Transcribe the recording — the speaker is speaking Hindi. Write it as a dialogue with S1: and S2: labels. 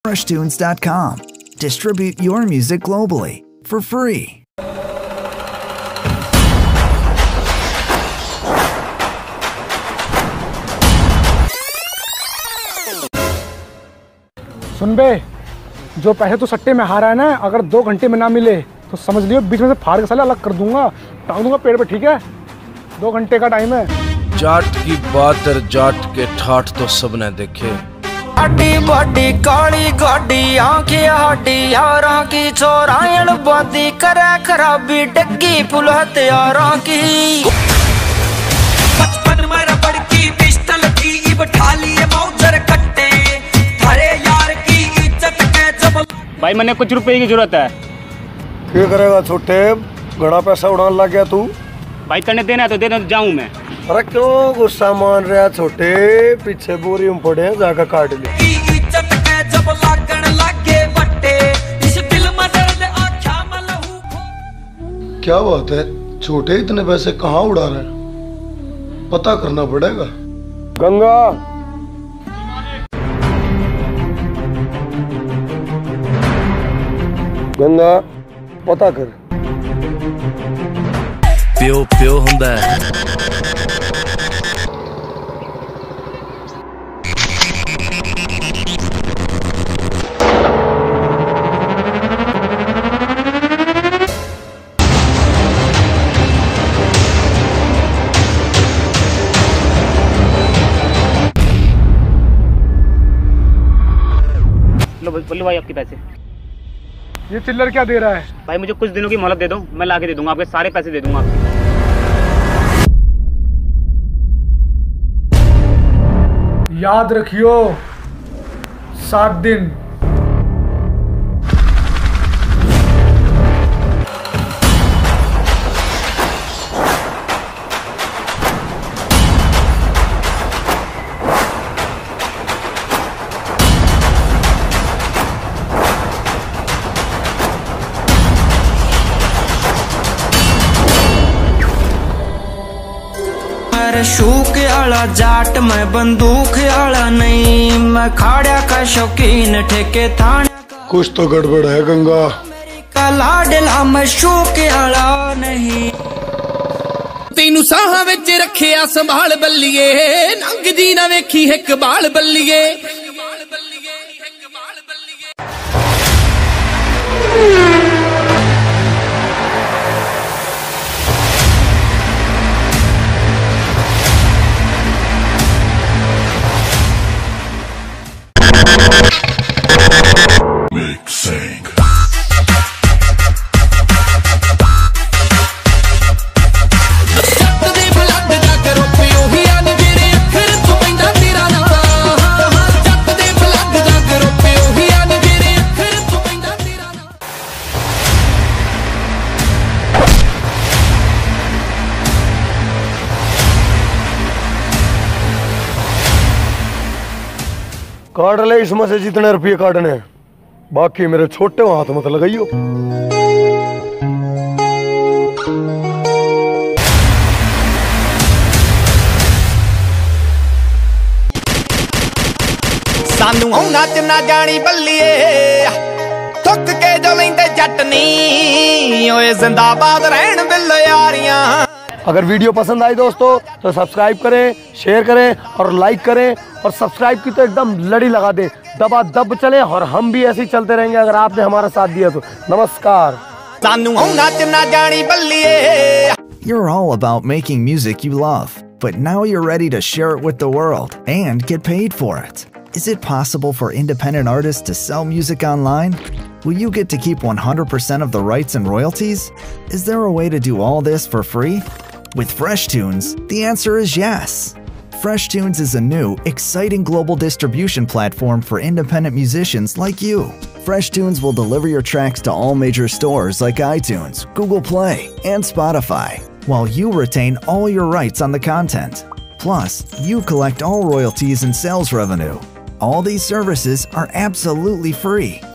S1: FreshTunes.com. Distribute your music globally for free.
S2: सुन बे, जो पैसे तू सट्टे में हारा है ना, अगर 2 घंटे में ना मिले तो समझ लियो बीच में से फाड़ के साले अलग कर दूंगा, टांग दूंगा पेड़ पे, ठीक है? 2 घंटे का टाइम है।
S3: जाट की बात और जाट के ठाठ तो सबने देखे।
S4: अड्डी बड्डी काली गाड़ी आंखें हाडी यारां की चोरायण बादी करे खराबी डग्गी पुल हथियारां की। बचपन में रबड़ की पिस्टल थी, इब ठाली मौजर कट्टे थारे यार की इज्जत के जब।
S5: भाई मैंने कुछ रुपए की जरूरत है।
S6: क्या करेगा छोटे, बड़ा पैसा उड़ाने लग गया तू।
S5: भाई तने देना है तो दे दो, जाऊं मैं।
S6: अरे क्यों गुस्सा मान रहा छोटे, पीछे बोरी में पड़े हैं, जाकर काट ले।
S4: इज्जत के जब लागण लागे बट्टे इस दिल में दर्द आँखा में लहू।
S6: क्या बात है छोटे, इतने पैसे कहाँ उड़ा रहे हैं? पता करना पड़ेगा। गंगा, गंगा पता कर।
S3: प्यो प्यो हुंदा है।
S5: लो बोलो भाई आपके पैसे।
S2: ये चिल्लर क्या दे रहा है?
S5: भाई मुझे कुछ दिनों की मोहलत दे दो, मैं लाके दे दूंगा, आपके सारे पैसे दे दूंगा आपके।
S2: याद रखियो, 7 दिन।
S4: शूक आला जाट मैं बंदूक आला नहीं, मैं खाड़ा का शौकीन ठेके थाने।
S6: कुछ तो गड़बड़ है गंगा।
S4: का लाडला मैं शूक आला नहीं।
S7: तेनू साहां विच रखिया संभाल बल्लिए, नंग जी ना वेखी हिक बाल बल्लिए।
S6: काट ले इसमें से जितने रुपये काटने हैं, बाकी मेरे छोटे हाथ मत लगाइयो।
S7: सानू औना च ना जानी बल्लिए, थुक के जो लेंदे चटनी, ओए जिंदाबाद रहन बिल्लो यारियां।
S6: अगर वीडियो पसंद आई दोस्तों तो सब्सक्राइब करें, शेयर करें और लाइक करें, और सब्सक्राइब की तो एकदम लड़ी लगा दें, दबा दब चले, और हम भी ऐसे ही चलते रहेंगे अगर आपने हमारा साथ दिया तो। नमस्कार।
S1: You're all about making music you love, but now you're ready to share it with the world and get paid for it. Is it possible for independent artists to sell music online? Will you get to keep 100% of the rights and royalties? Is there a way to do all this for free? With FreshTunes, the answer is yes. FreshTunes is a new, exciting global distribution platform for independent musicians like you. FreshTunes will deliver your tracks to all major stores like iTunes, GooglePlay, and Spotify, while you retain all your rights on the content. Plus, you collect all royalties and sales revenue. All these services are absolutely free.